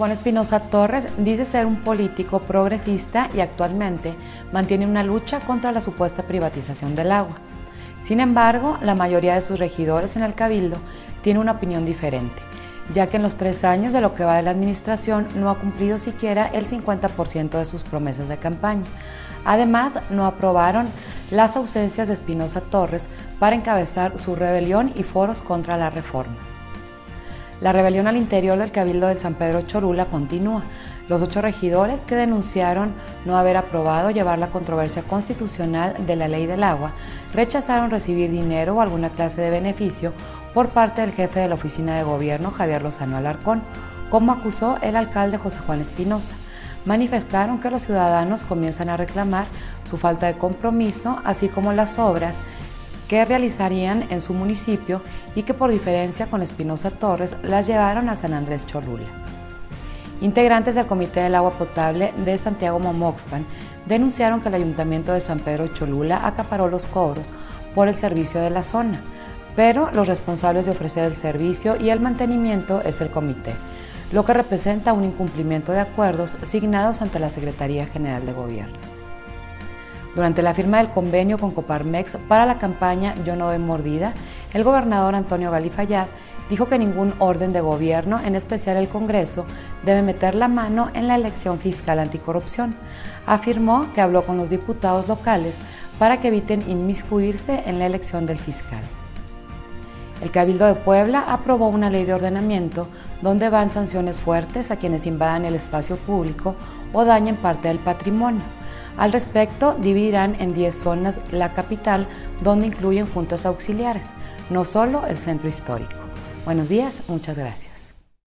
Juan Espinosa Torres dice ser un político progresista y actualmente mantiene una lucha contra la supuesta privatización del agua. Sin embargo, la mayoría de sus regidores en el Cabildo tiene una opinión diferente, ya que en los 3 años de lo que va de la administración no ha cumplido siquiera el 50% de sus promesas de campaña. Además, no aprobaron las ausencias de Espinosa Torres para encabezar su rebelión y foros contra la reforma. La rebelión al interior del Cabildo del San Pedro Cholula continúa. Los 8 regidores que denunciaron no haber aprobado llevar la controversia constitucional de la ley del agua rechazaron recibir dinero o alguna clase de beneficio por parte del jefe de la oficina de gobierno, Javier Lozano Alarcón, como acusó el alcalde José Juan Espinosa. Manifestaron que los ciudadanos comienzan a reclamar su falta de compromiso, así como las obras que realizarían en su municipio y que por diferencia con Espinosa Torres las llevaron a San Andrés Cholula. Integrantes del Comité del Agua Potable de Santiago Momoxpan denunciaron que el Ayuntamiento de San Pedro Cholula acaparó los cobros por el servicio de la zona, pero los responsables de ofrecer el servicio y el mantenimiento es el comité, lo que representa un incumplimiento de acuerdos signados ante la Secretaría General de Gobierno. Durante la firma del convenio con Coparmex para la campaña Yo no doy mordida, el gobernador Antonio Gali Fayad dijo que ningún orden de gobierno, en especial el Congreso, debe meter la mano en la elección fiscal anticorrupción. Afirmó que habló con los diputados locales para que eviten inmiscuirse en la elección del fiscal. El Cabildo de Puebla aprobó una ley de ordenamiento donde van sanciones fuertes a quienes invadan el espacio público o dañen parte del patrimonio. Al respecto, dividirán en 10 zonas la capital, donde incluyen juntas auxiliares, no solo el centro histórico. Buenos días, muchas gracias.